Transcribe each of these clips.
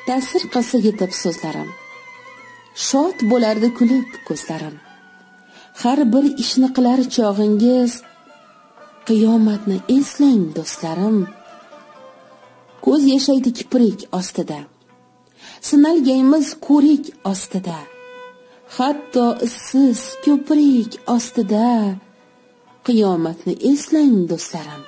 ta'sir qilsa yetib so'zlarim, shod bo'lardi kulib ko'zlarim. Har bir ishni qilar chog'ingiz, qiyomatni eslang do'stlarim. Ko'z yashaydi kiprik ostida, sinalgaymiz ko'rik ostida, hatto issiz ko'prik ostida, qiyomatni eslang do'stlarim.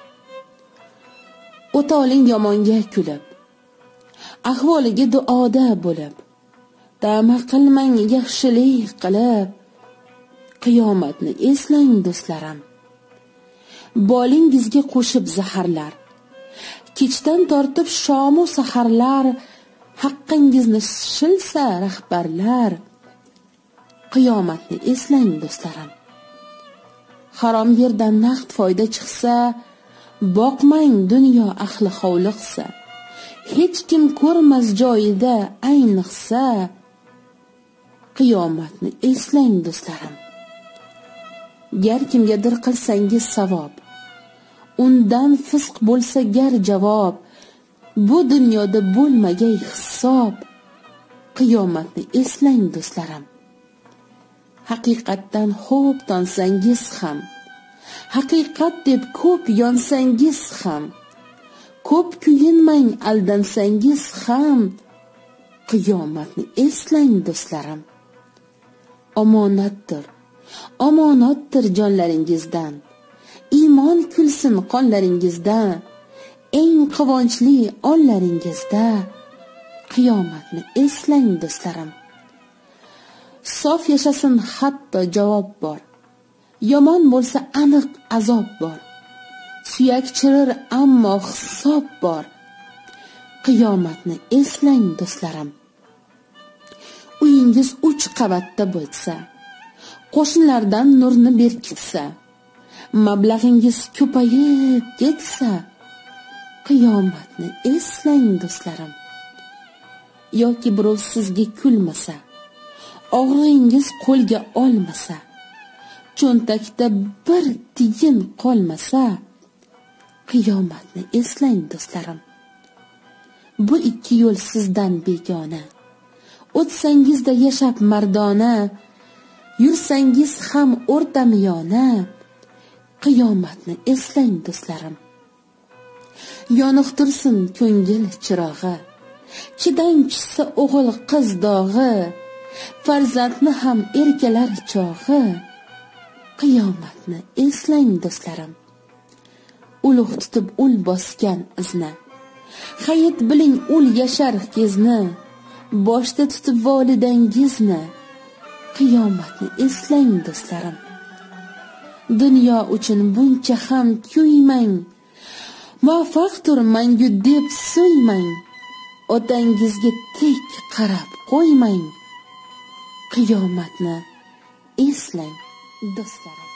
O'ta oling yomonga kulib, ahvoliga duoda bo'lib, ta'ma qilmang yaxshilik qilib, qiyomatni eslang do'stlarim. Bolingizga qo'shib zaharlar, kechdan tortib shomu saharlar, haqqingizni shilsa rahbarlar, qiyomatni eslang do'stlarim. Harom yerdan naqd foyda chiqsa, boqmang dunyo ahli hovliqsa, hech kim ko'rmas joyida ayniqsa, qiyomatni eslang do'stlarim. Gar kimgadir qilsangiz savob, undan fisq bo'lsa gar javob, bu dunyoda bo'lmagay hisob, qiyomatni eslang do'stlarim. Haqiqatdan xo'p tonsangiz ham, haqiqat deb ko'p yonsangiz ham, ko'p kuyinmang aldansangiz ham, qiyomatni eslang do'stlarim. Omonatdir, omonatdir jonlaringizdan, iymon kulsin qonlaringizda, eng quvonchli onlaringizda, qiyomatni eslang do'stlarim. Sof yashasin hatto javob bor, yomon bo'lsa aniq azob bor, suyak chirir ammo hisob bor, qiyomatni eslang do'stlarim. Uyingiz 3 qavatda bo'lsa, qo'shnilardan nurni berkitsa, mablag'ingiz ko'payib ketsa, qiyomatni eslang do'stlarim. Yoki birov sizga kulmasa, og'ringiz qo'lga olmasa, cho'ntakda bir tiyin qolmasa, qiyomatni eslang do'stlarim. Bu ikki yo'l sizdan begona, o'tsangizda yashab mardona, yursangiz ham o'rtamiyona, qiyomatni eslang do'stlarim. Yoniq tursin ko'ngil chirog'i, chidang tushsa o'g'il qiz dog'i, farzandni ham erkalar chog'i, qiyomatni eslang do'stlarim. Ulug' tutib ul bosgan izni, hayit biling ul yashar kezni, boshda tutib volidangizni, qiyomatni eslang do'stlarim. Dunyo uchun buncha ham kuymang, muvaffaqdir mangu deb so'ymang, otangizga tek qarab qo'ymang, qiyomatni eslang do'stlarim.